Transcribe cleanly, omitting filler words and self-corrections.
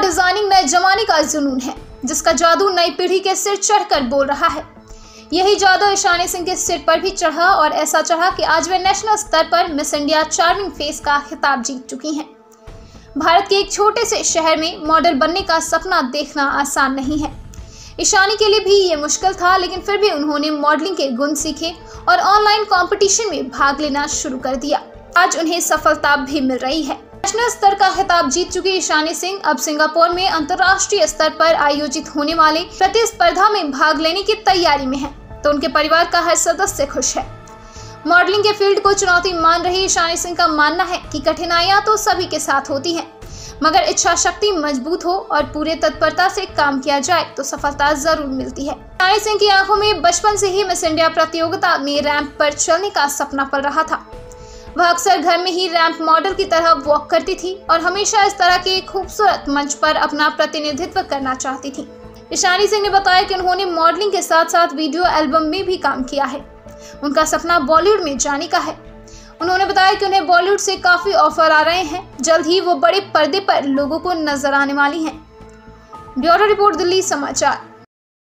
Designing नए जमाने का जुनून है, जिसका जादू नई पीढ़ी के सिर चढ़कर बोल रहा है। यही जादू ईशानी सिंह के सिर पर भी चढ़ा और ऐसा चढ़ा कि आज वे नेशनल स्तर पर मिस इंडिया चार्मिंग फेस का खिताब जीत चुकी हैं। भारत के एक छोटे से शहर में मॉडल बनने का सपना देखना आसान नहीं है। ईशानी के लिए भी ये मुश्किल था, लेकिन फिर भी उन्होंने मॉडलिंग के गुण सीखे और ऑनलाइन कंपटीशन में भाग लेना शुरू कर दिया। आज उन्हें सफलता भी मिल रही है। नेशनल स्तर का खिताब जीत चुकी ईशानी सिंह अब सिंगापुर में अंतर्राष्ट्रीय स्तर पर आयोजित होने वाले प्रतिस्पर्धा में भाग लेने की तैयारी में है, तो उनके परिवार का हर सदस्य खुश है। मॉडलिंग के फील्ड को चुनौती मान रही ईशानी सिंह का मानना है कि कठिनाइयां तो सभी के साथ होती हैं, मगर इच्छा शक्ति मजबूत हो और पूरे तत्परता से काम किया जाए तो सफलता जरूर मिलती है। ईशानी सिंह की आंखों में बचपन से ही मिस इंडिया प्रतियोगिता में रैंप पर चलने का सपना पल रहा था। वह अक्सर घर में ही रैंप मॉडल की तरह वॉक करती थी और हमेशा इस तरह के खूबसूरत मंच पर अपना प्रतिनिधित्व करना चाहती थी। ईशानी सिंह ने बताया कि उन्होंने मॉडलिंग के साथ साथ वीडियो एल्बम में भी काम किया है। उनका सपना बॉलीवुड में जाने का है। उन्होंने बताया कि उन्हें बॉलीवुड से काफी ऑफर आ रहे हैं। जल्द ही वो बड़े पर्दे पर लोगों को नजर आने वाली हैं। ब्यूरो रिपोर्ट, दिल्ली समाचार।